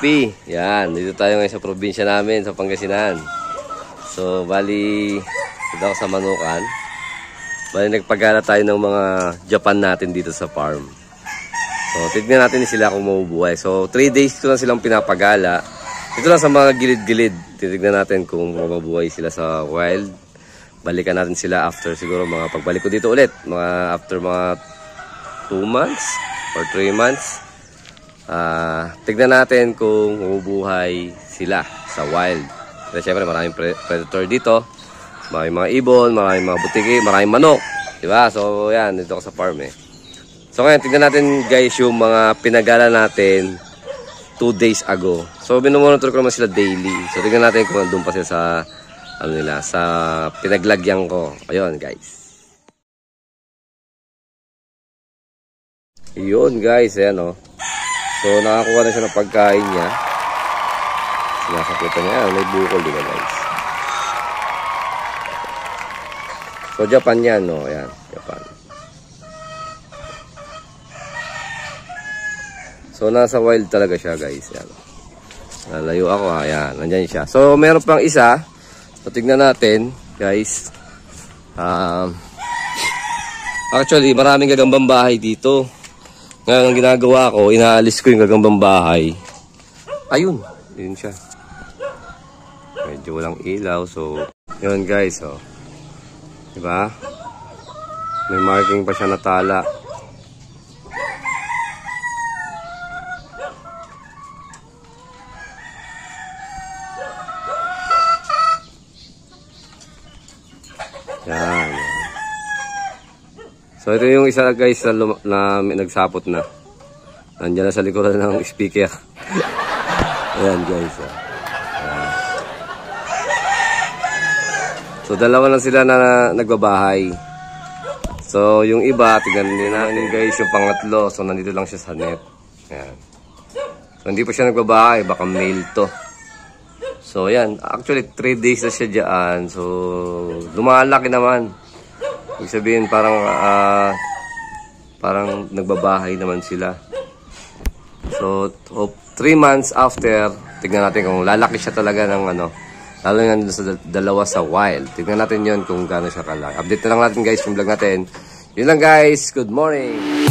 P. Yan, dito tayo ngayon sa probinsya namin, sa Pangasinan. So, bali, dito ako sa Manukan. Bali, nagpagala tayo ng mga Japan natin dito sa farm. So, tignan natin sila kung mabubuhay. So, 3 days ko lang silang pinapagala. Dito lang sa mga gilid-gilid. Titignan natin kung mabubuhay sila sa wild. Balikan natin sila after siguro mga pagbalik ko dito ulit. After mga 2 months or 3 months. Tignan natin kung mabubuhay sila sa wild. Kasi syempre maraming predator dito. Maraming mga ibon, maraming mga butiki, maraming manok. Diba? So yan, dito ako sa farm eh. So ngayon, tignan natin guys yung mga pinagala natin 2 days ago. So minumonitor ko naman sila daily. So tignan natin kung nandun pa sila sa sa pinaglagyan ko. Ayun guys. Yun guys, ayan o. So nakakuha na siya ng pagkain niya. Sinasaputan niya. May bukol diba guys. So Japan yan no. Ayan, Japan. So nasa wild talaga siya guys. Ayan. Lalayo ako ha. Ayan, nandyan siya. So meron pang isa. So tignan natin guys. Actually maraming gagambang bahay dito. Ngayon ang ginagawa ko, inaalis ko yung gagambang bahay. Ayun, yun siya. Medyo walang ilaw. So yun guys. Oh. Diba? May marking pa siya na tala. Yan. So ito yung isa guys na nagsapot na. Nandiyan na sa likuran ng speaker. Ayan guys. Ayan. So dalawa lang sila na nagbabahay. So yung iba, tignan din natin guys yung pangatlo. So nandito lang siya sa net. Ayan. So hindi pa siya nagbabahay, baka male to. So ayan, actually 3 days na siya dyan. So lumalaki naman. Ibig sabihin parang nagbabahay naman sila. So 3 months after, tignan natin kung lalaki siya talaga ng ano. Lalo nga sa dalawa sa wild. Tignan natin yon kung gaano siya kalaki. Update na lang natin guys yung vlog natin. Yun lang guys. Good morning.